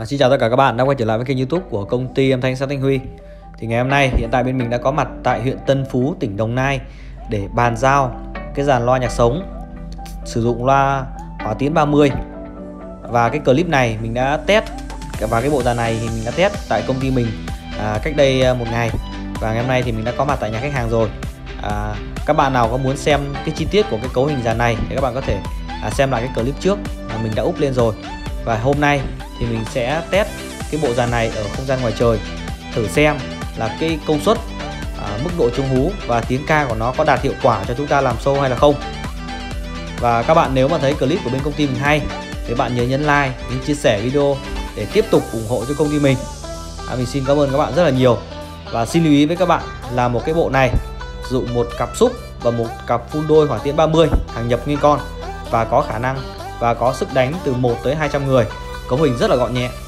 Xin chào tất cả các bạn đã quay trở lại với kênh YouTube của công ty âm thanh Sát Thanh Huy. Thì ngày hôm nay hiện tại bên mình đã có mặt tại huyện Tân Phú, tỉnh Đồng Nai để bàn giao cái dàn loa nhạc sống sử dụng loa Hỏa Tiến 30. Và cái clip này mình đã test, và cái bộ dàn này thì mình đã test tại công ty mình cách đây một ngày. Và ngày hôm nay thì mình đã có mặt tại nhà khách hàng rồi. Các bạn nào có muốn xem cái chi tiết của cái cấu hình dàn này thì các bạn có thể xem lại cái clip trước mà mình đã up lên rồi. Và hôm nay thì mình sẽ test cái bộ dàn này ở không gian ngoài trời, thử xem là cái công suất, mức độ chống hú và tiếng ca của nó có đạt hiệu quả cho chúng ta làm show hay là không. Và các bạn nếu mà thấy clip của bên công ty mình hay thì bạn nhớ nhấn like, nhấn chia sẻ video để tiếp tục ủng hộ cho công ty mình. Mình xin cảm ơn các bạn rất là nhiều. Và xin lưu ý với các bạn là một cái bộ này sử dụng một cặp súp và một cặp full đôi Hỏa Tiến 30 hàng nhập nguyên con, và có khả năng và có sức đánh từ 1 tới 200 người. Cấu hình rất là gọn nhẹ.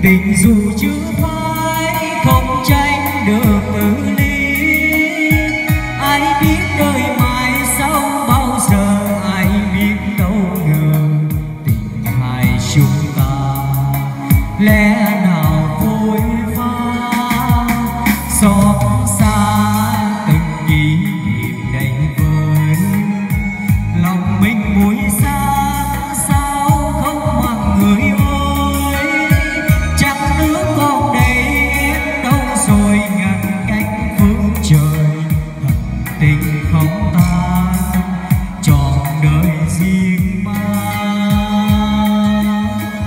tình dù chưa phai không tránh được tự ly. Ai biết đời mai sau bao giờ, ai biết đâu ngờ tình hai chúng ta lẽ nào vội vã. Xót xa từng kỷ niệm đầy vơi, lòng mình muối xa sao không mang người ơi. Chắc nước còn đây em đâu rồi ngăn cách phương trời. Thật tình không tan trọn đời riêng mang.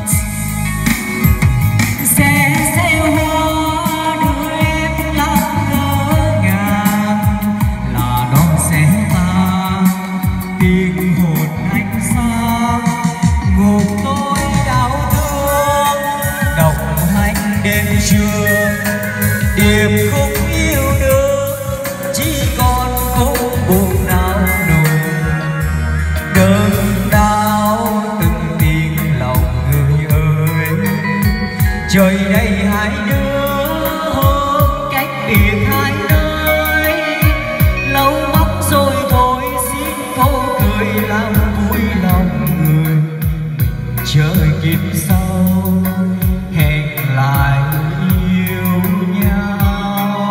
Xe hoa đưa em lặng ngỡ ngàng, là đón xe ta tiếng hồn anh xa. Ngục tôi đau thương đồng hành đêm trưa, điệp khúc yêu đương chỉ còn khúc buồn não nùng. Đớn đau từng tiếng lòng người ơi, trời đây hai đứa hôm cách biệt hai nơi. Lâu mắt rồi thôi xin thôi cười làm vui lòng người. Trời kiếp sau hẹn lại yêu nhau.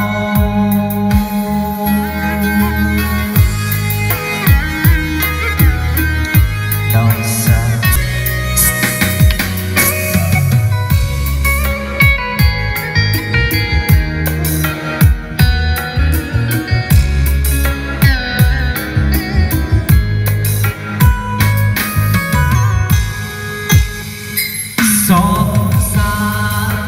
Đâu xa xót xa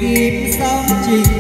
kim sông chỉ